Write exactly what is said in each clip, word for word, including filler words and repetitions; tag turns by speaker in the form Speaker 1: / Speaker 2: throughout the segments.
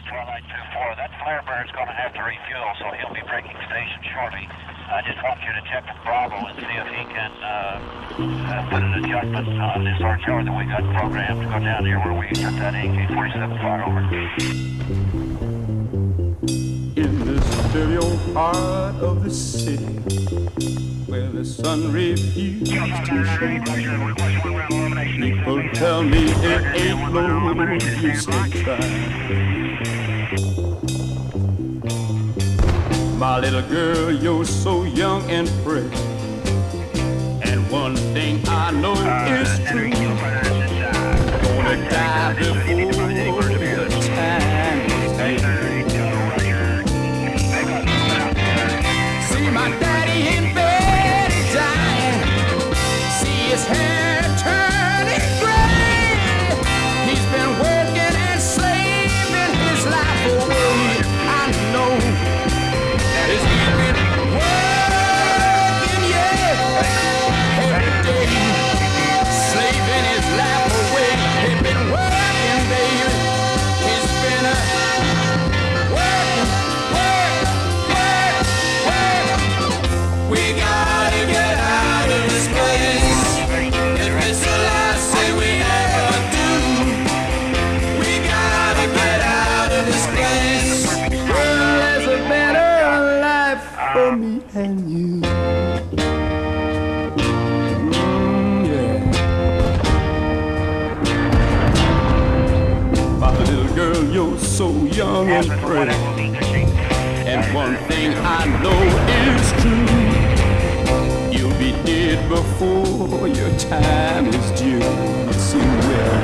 Speaker 1: Twilight two four. That Firebird's going to have to refuel, so he'll be breaking station shortly. I just want you to check with Bravo and see if he can uh, uh, put an adjustment on this artillery that we got programmed to go down here where we got that A K forty-seven fire over.
Speaker 2: In this dirty old heart of the city, where the sun refused to shine, people tell me it ain't no use in trying. My little girl, you're so young and pretty, and one thing I know is true, gonna die before your time is here. See my daddy in bed, he's dying. See his hair turning gray. He's been working and slaving his life away. I know that he's been working, yeah, every day, slaving his life away. He's been working, baby. He's been uh, working, work, work, work. We gotta get out of this place. If it's the last thing we ever do, we gotta get out of this place. Well, there's a better life for me and you. Mm, yeah. My little girl, you're so young and pretty, and one thing I know is true, you'll be dead before your time is due. Yes, you will.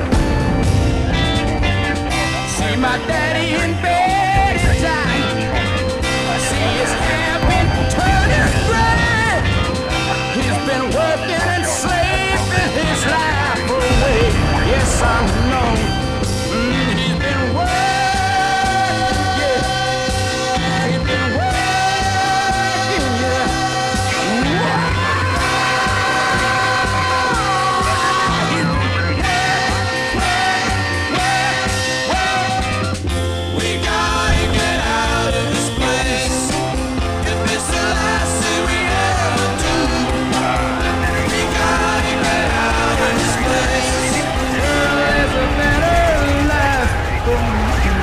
Speaker 2: See my daddy in bed, he's dying. I see his hair been turning gray. He's been working and slaving his life away. Yes, I know. Mm, he's been working, yeah. He's been working, yeah. We gotta get out of this place. If it's the last thing we ever do, we gotta get out of this place. There's a better life for me.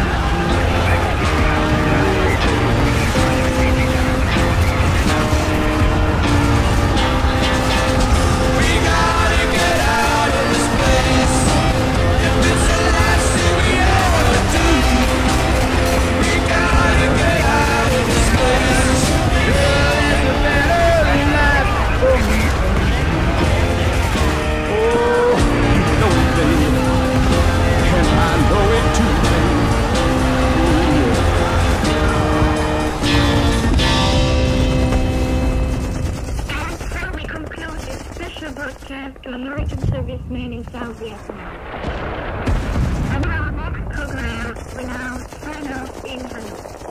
Speaker 2: We gotta get out of this place. If it's the last thing we ever do, we gotta get out of this place. There's a better life for me. Oh, you know it, baby, and I know it too, baby.
Speaker 3: We conclude this special broadcast to American servicemen in South Vietnam. On our next program, we now sign off in Hanoi.